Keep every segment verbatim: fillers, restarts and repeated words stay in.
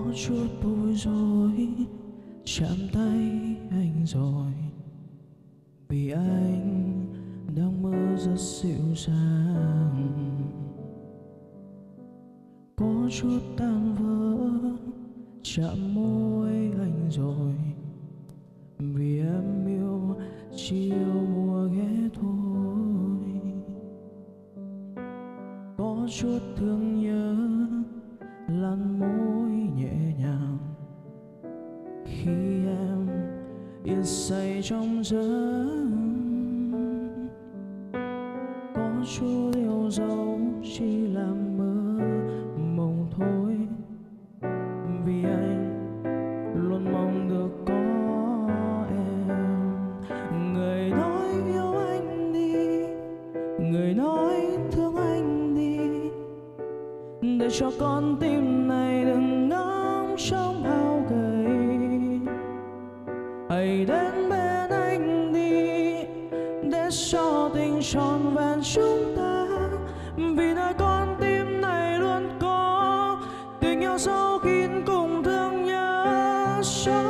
chút bối rối chạm tay anh rồi, vì anh đang mơ rất dịu dàng. Có chút tan vỡ chạm môi anh rồi, vì em yêu chỉ yêu mùa ghé thôi. Có chút thương nhớ lăn môi nhẹ nhàng khi em yên say trong giấc. Có chút yêu dấu chỉ là mơ mộng thôi, vì anh luôn mong được có em. Người nói yêu anh đi, người nói thương anh đi, để cho con tim này đừng ngóng trông hao gầy. Hãy đến bên anh đi, để cho tình trọn vẹn chúng ta, vì nơi con tim này luôn có tình yêu sâu kín cùng thương nhớ cho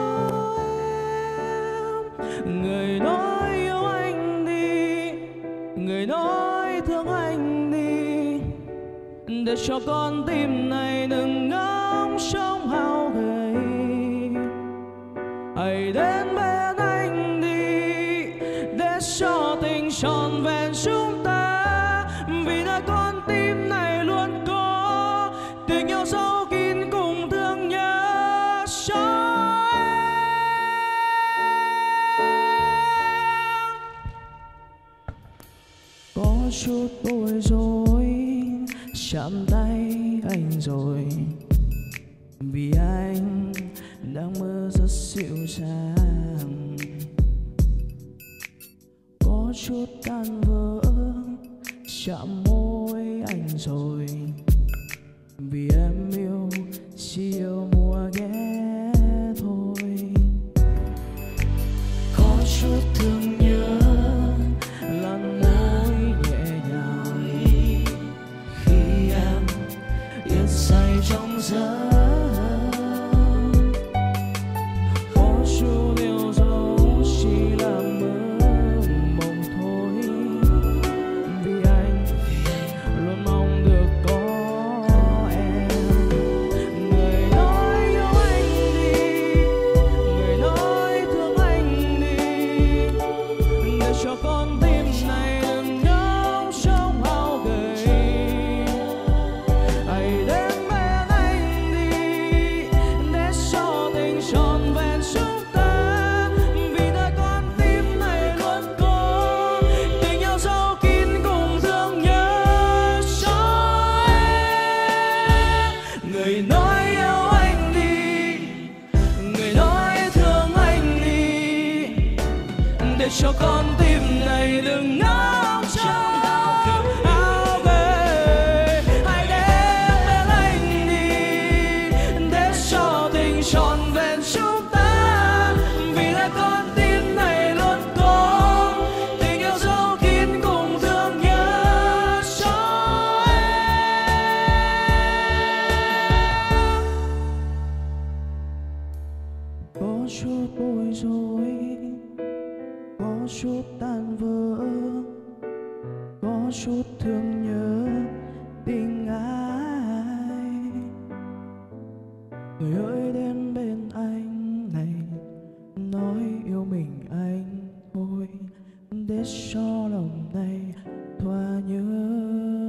em. Người nói yêu anh đi, người nói thương anh đi, để cho con tim này đừng ngóng trông hao gầy. Hãy đến bên anh đi, để cho tình trọn vẹn chúng ta, vì nơi con tim này luôn có tình yêu sâu kín cùng thương nhớ cho em. Có chút bối rối chạm tay anh rồi, vì anh đang mơ rất dịu dàng. Có chút tan vỡ chạm môi anh rồi, vì em yêu chỉ yêu mùa ghé thôi. Có chút thương nhớ lăn môi nhẹ nhàng khi em yên say trong giấc. Có chút yêu dấu chỉ là mơ mộng thôi, vì anh luôn mong được có em. Người nói yêu anh đi, người nói thương anh đi, để cho con tim này đừng ngóng trông hao gầy. Hãy đến bên anh đi, để cho tình trọn vẹn chúng ta, vì nơi con tim này luôn có tình yêu sâu kín cùng thương nhớ cho em. Người nói yêu anh đi, người nói thương anh đi, để cho con tim này đừng ngóng trông hao gầy. Hãy đến bên anh đi, để cho tình trọn vẹn chúng ta, vì nơi con tim này luôn có tình yêu sâu kín cùng thương nhớ cho em. Có chút bối rối, có chút tan vỡ, có chút thương nhớ tình ai. Người ơi đến bên anh này, nói yêu mình anh thôi, để cho lòng này thoa nhớ